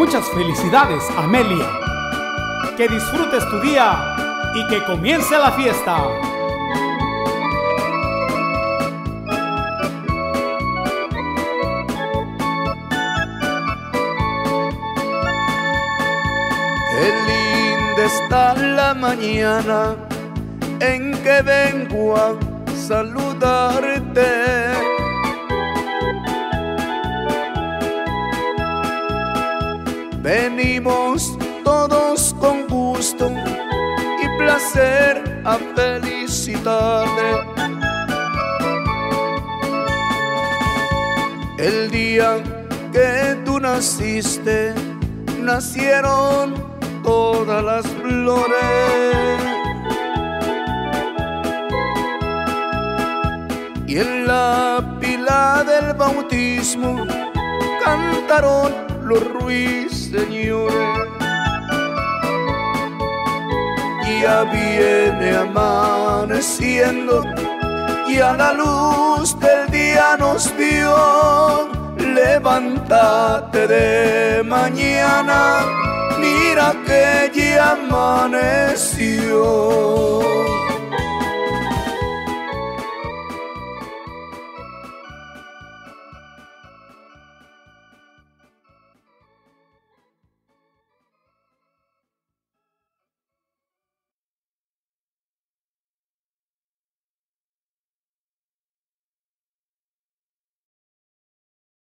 Muchas felicidades, Amelia. Que disfrutes tu día y que comience la fiesta. Qué linda está la mañana en que vengo a saludarte. Venimos todos con gusto y placer a felicitarte. El día que tú naciste, nacieron todas las flores, y en la pila del bautismo cantaron los ruiseñores. Ya viene amaneciendo y a la luz del día nos vio. Levántate de mañana, mira que ya amaneció.